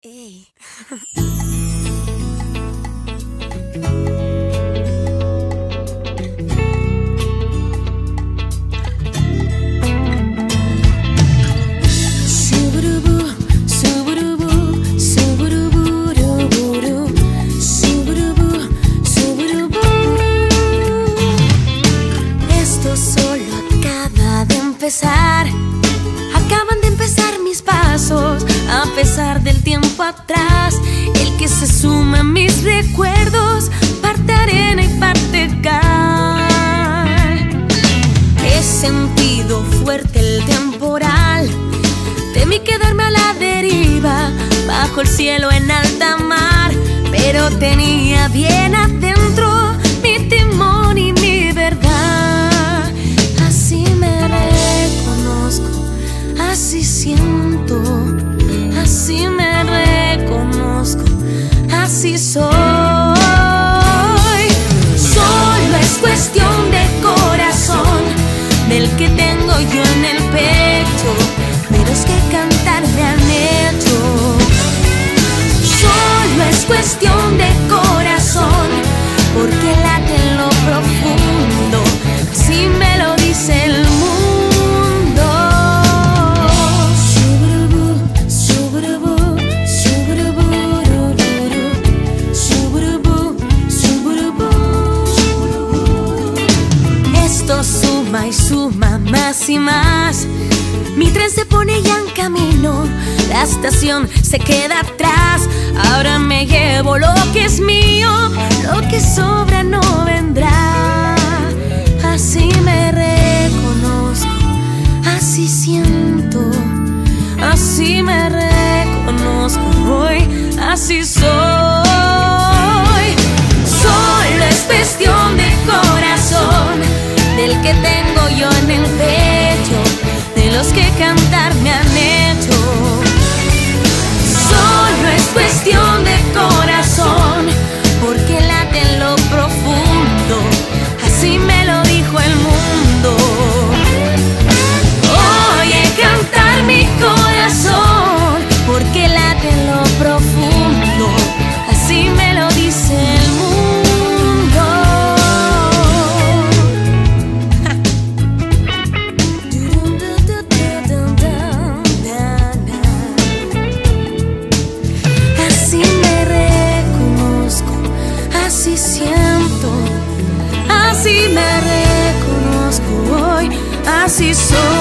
Ey. Esto solo acaba de empezar. Acaban de empezar mis pasos, a pesar del tiempo atrás, el que se suma a mis recuerdos, parte arena y parte cal. He sentido fuerte el temporal, temí quedarme a la deriva, bajo el cielo en alta mar, pero tenía bien adentro mi timón y mi verdad. Así me reconozco, así siento, así me reconozco, así soy. Solo es cuestión de corazón, del que tengo yo en el pecho, de los que cantar me han hecho. Solo es cuestión de corazón, porque late en lo profundo, así me lo dice el mundo. Suma y suma más y más. Mi tren se pone ya en camino, la estación se queda atrás. Ahora me llevo lo que es mío, lo que sobra no vendrá. Así me reconozco, así siento, así me reconozco hoy, así soy. Solo es cuestión de corazón, del que tengo yo en el pecho, de los que cantar me han hecho. Solo es cuestión de corazón, porque late en lo profundo, así me lo dijo el mundo. Oye, cantar mi corazón, porque late en lo profundo, así me lo dice el mundo. Así siento, así me reconozco hoy, así soy.